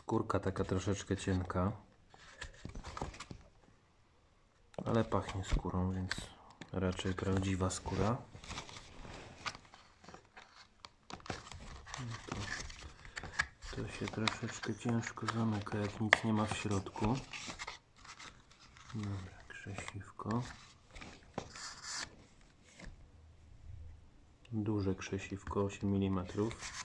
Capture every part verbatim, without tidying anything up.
Skórka taka troszeczkę cienka, ale pachnie skórą, więc raczej prawdziwa skóra. To, to się troszeczkę ciężko zamyka, jak nic nie ma w środku. Dobra, krzesiwko. Duże krzesiwko, osiem milimetrów.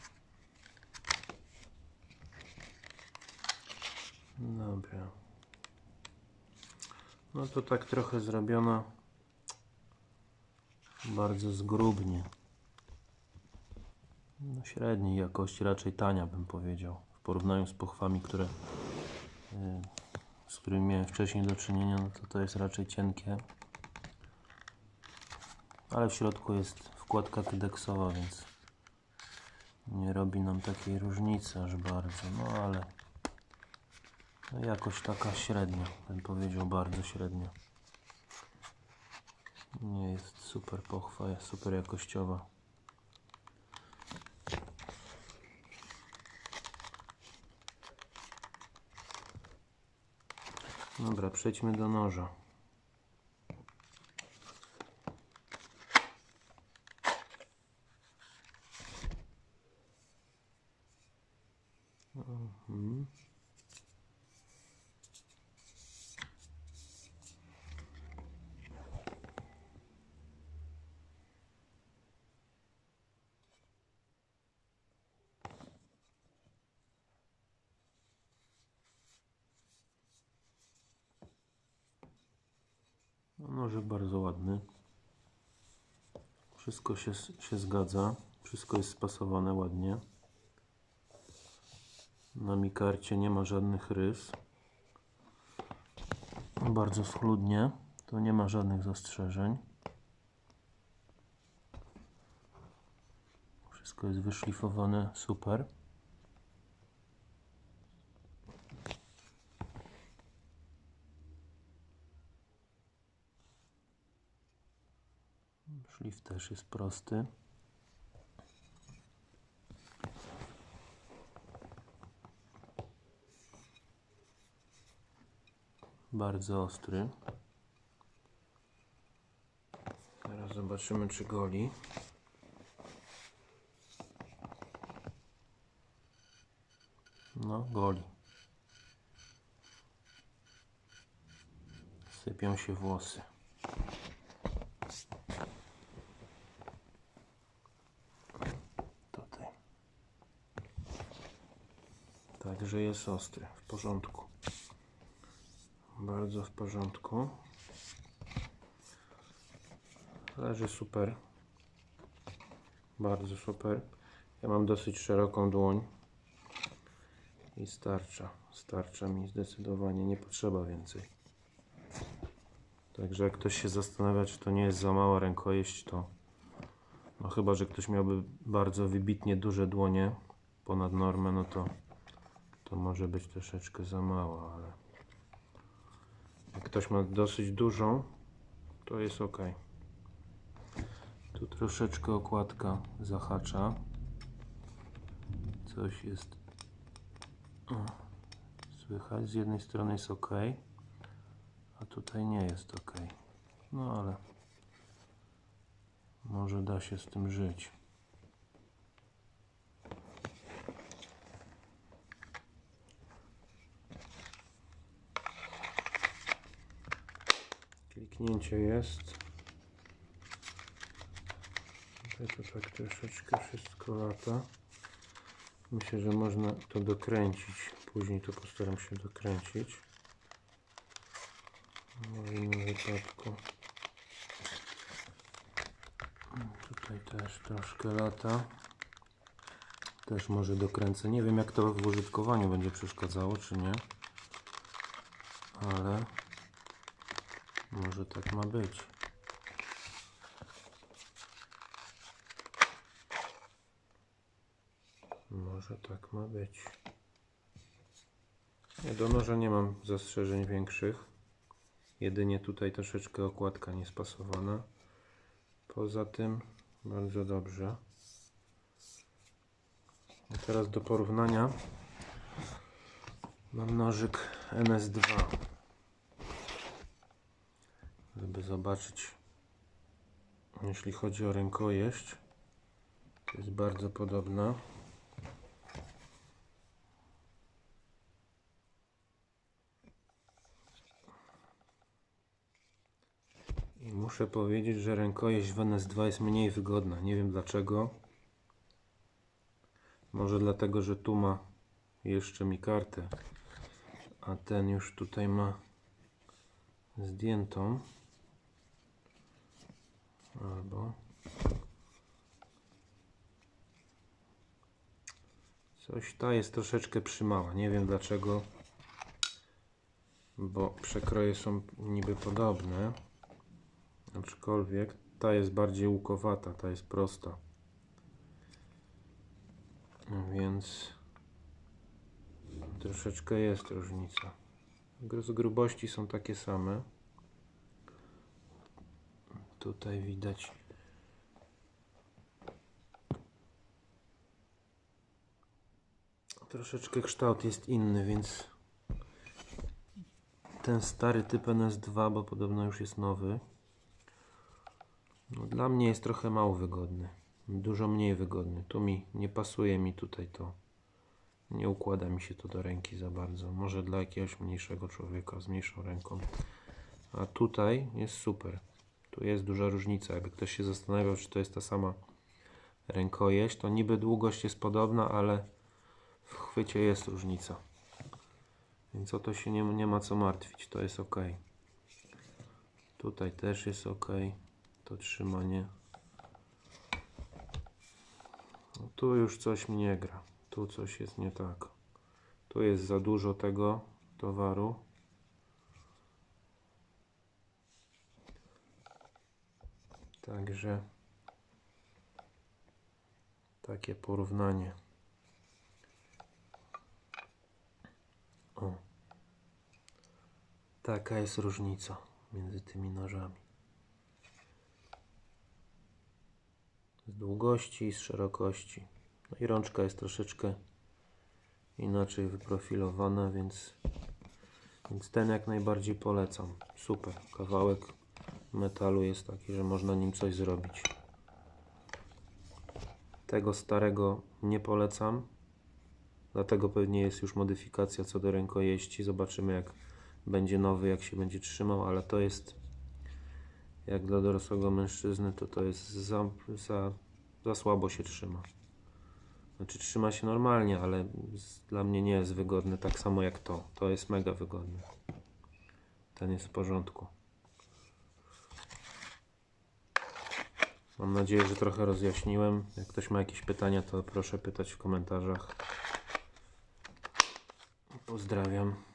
Dobra. No to tak trochę zrobiona bardzo zgrubnie. No średniej jakości, raczej tania bym powiedział. W porównaniu z pochwami, które, yy, z którymi miałem wcześniej do czynienia, no to to jest raczej cienkie. Ale w środku jest wkładka kydeksowa, więc nie robi nam takiej różnicy aż bardzo. No ale no jakoś taka średnia, bym powiedział, bardzo średnia. Nie jest super pochwa, jest super jakościowa. Dobra, przejdźmy do noża. Mhm. Nożyk bardzo ładny. Wszystko się, się zgadza. Wszystko jest spasowane ładnie. Na mikarcie nie ma żadnych rys. Bardzo schludnie. Tu nie ma żadnych zastrzeżeń. Wszystko jest wyszlifowane super. Szlif też jest prosty. Bardzo ostry. Teraz zobaczymy, czy goli. No, goli. Sypią się włosy. Tutaj. Także jest ostry. W porządku. Bardzo w porządku. Leży super. Bardzo super. Ja mam dosyć szeroką dłoń. I starcza. Starcza mi zdecydowanie. Nie potrzeba więcej. Także jak ktoś się zastanawia, czy to nie jest za mała rękojeść, to no chyba, że ktoś miałby bardzo wybitnie duże dłonie ponad normę, no to to może być troszeczkę za mało, ale jak ktoś ma dosyć dużą, to jest ok. Tu troszeczkę okładka zahacza. Coś jest o, słychać. Z jednej strony jest ok, a tutaj nie jest ok. No ale może da się z tym żyć. Kliknięcie jest. Tutaj to tak troszeczkę wszystko lata. Myślę, że można to dokręcić. Później to postaram się dokręcić. W innym wypadku. Tutaj też troszkę lata. Też może dokręcę. Nie wiem, jak to w użytkowaniu będzie przeszkadzało, czy nie. Ale może tak ma być. Może tak ma być. Nie, do noża nie mam zastrzeżeń większych. Jedynie tutaj troszeczkę okładka niespasowana. Poza tym bardzo dobrze. A teraz do porównania Mam nożyk N S dwa, żeby zobaczyć, jeśli chodzi o rękojeść, to jest bardzo podobna. I muszę powiedzieć, że rękojeść w N S dwa jest mniej wygodna. Nie wiem dlaczego. Może dlatego, że tu ma jeszcze mi kartę, a ten już tutaj ma zdjętą. Albo coś ta jest troszeczkę przymała. Nie wiem dlaczego, bo przekroje są niby podobne, aczkolwiek ta jest bardziej łukowata, ta jest prosta. Więc troszeczkę jest różnica. Z grubości są takie same. Tutaj widać troszeczkę kształt jest inny, więc ten stary typ N S dwa, bo podobno już jest nowy, no dla mnie jest trochę mało wygodny. Dużo mniej wygodny. Tu mi nie pasuje mi tutaj to. Nie układa mi się to do ręki za bardzo. Może dla jakiegoś mniejszego człowieka z mniejszą ręką. A tutaj jest super. Tu jest duża różnica. Jakby ktoś się zastanawiał, czy to jest ta sama rękojeść, to niby długość jest podobna, ale w chwycie jest różnica. Więc o to się nie, nie ma co martwić. To jest ok. Tutaj też jest ok. To trzymanie. No tu już coś mi nie gra. Tu coś jest nie tak. Tu jest za dużo tego towaru. Także takie porównanie. O. Taka jest różnica między tymi nożami. Z długości i z szerokości. No i rączka jest troszeczkę inaczej wyprofilowana, więc, więc ten jak najbardziej polecam. Super. Kawałek metalu jest taki, że można nim coś zrobić. Tego starego nie polecam. Dlatego pewnie jest już modyfikacja co do rękojeści. Zobaczymy jak będzie nowy, jak się będzie trzymał, ale to jest jak dla dorosłego mężczyzny, to to jest za, za, za słabo się trzyma. Znaczy trzyma się normalnie, ale dla mnie nie jest wygodny tak samo jak to. To jest mega wygodny. Ten jest w porządku. Mam nadzieję, że trochę rozjaśniłem. Jak ktoś ma jakieś pytania, to proszę pytać w komentarzach. Pozdrawiam.